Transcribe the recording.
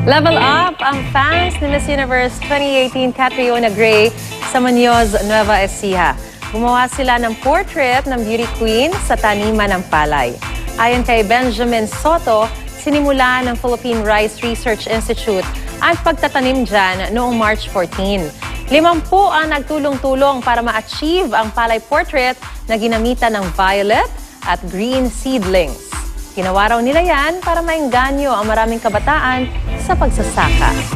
Level up ang fans ni Miss Universe 2018 Catriona Gray sa Muñoz, Nueva Ecija. Gumawa sila ng portrait ng beauty queen sa taniman ng palay. Ayon kay Benjamin Soto, sinimula ng Philippine Rice Research Institute ang pagtatanim dyan noong March 14. 50 ang nagtulong-tulong para ma-achieve ang palay portrait na ginamitan ng violet at green seedlings. Ginawa raw nila yan para maengganyo ang maraming kabataan sa pagsasaka.